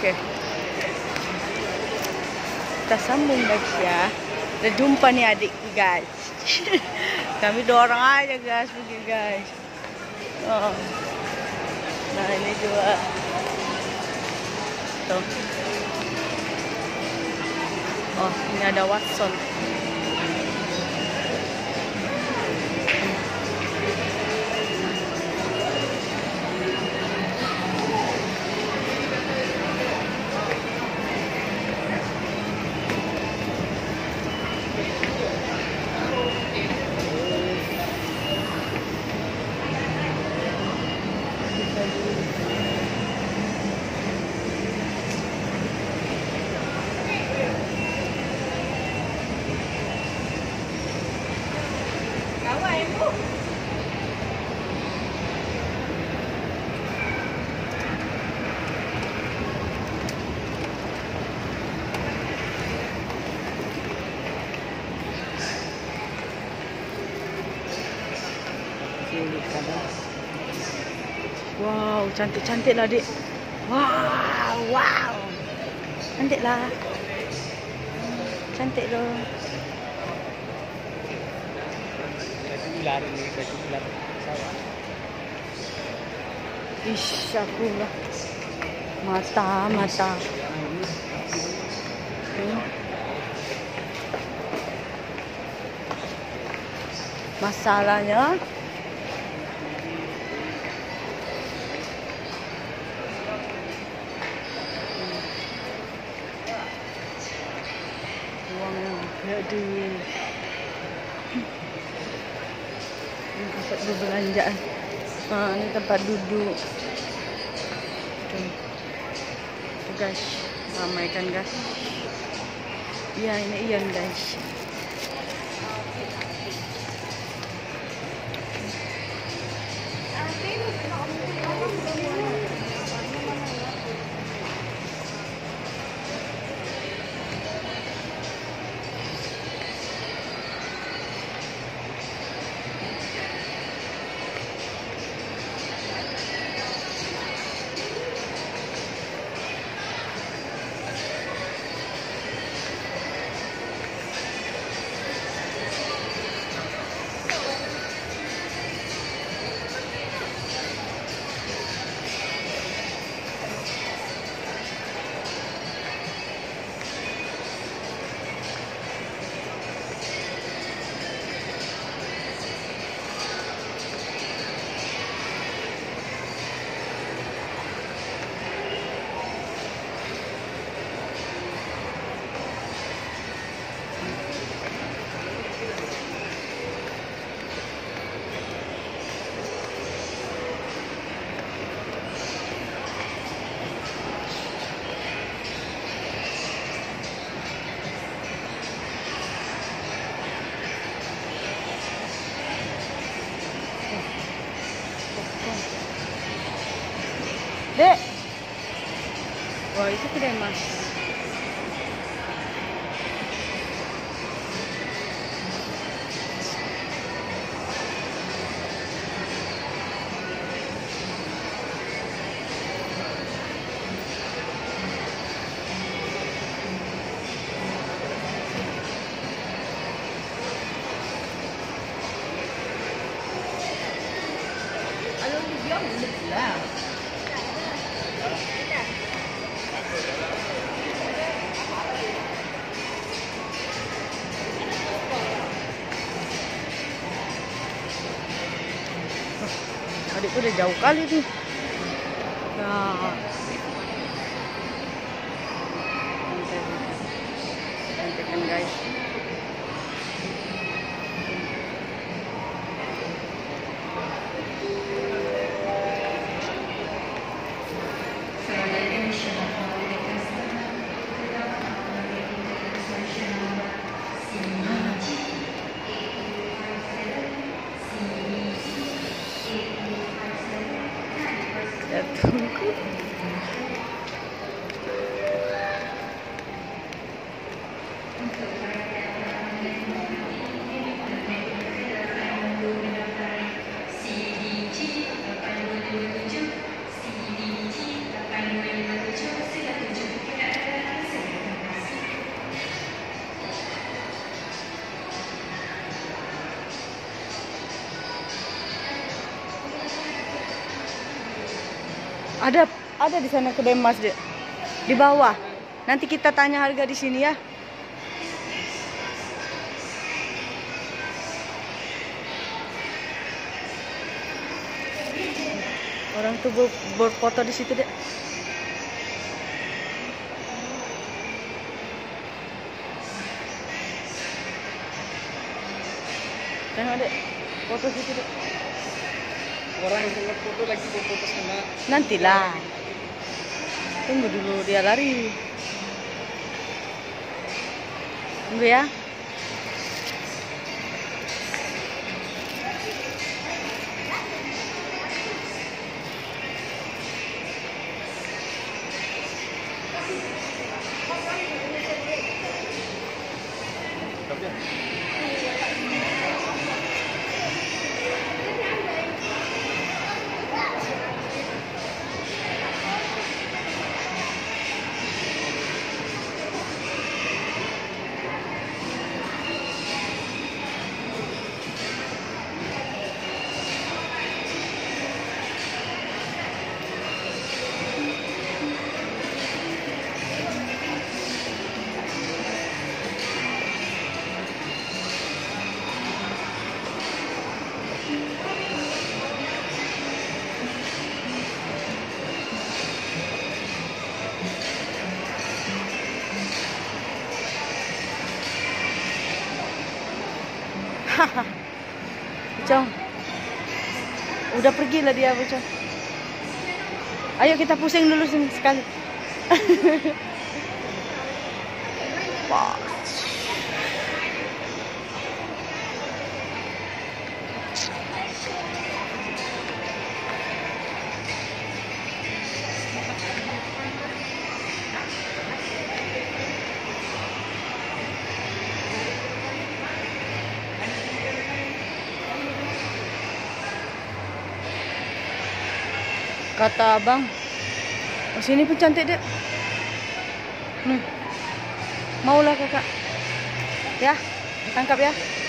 Okey. Kita sambung guys ya. Dah jumpa nih adik guys. Kami 2 orang aja guys pergi guys. Oh. Nah ini juga. Tuh. Oh ini ada Watson. Wow, cantik-cantik lah adik. Wow, wow. Cantik lah. Cantik loh. Ish, aku lah. Mata. Masalahnya aduh. Ini tempat berbelanjaan. Ini tempat duduk. Tuh guys, ramai kan guys. Ya ini Ian guys. Dek. Wah, itu kedai mas. Aduh, dia belum lah. Adikku udah jauh kali tuh. Nah. Cantik kan guys. Tunggu. CDG 827, CDG 827, Ada di sana kedai emas dek. Di bawah. Nanti kita tanya harga di sini ya. Orang tuh berfoto di situ dek. Tengok dek, foto situ dek. Orang yang foto lagi foto sama. Nantilah. Tunggu dulu dia lari. Tunggu ya. Pucong. Udah pergilah dia, Pucong. Ayo kita pusing dulu sekali. Kata abang, oh, sini pun cantik dek. Maulah kakak. Ya, tangkap ya.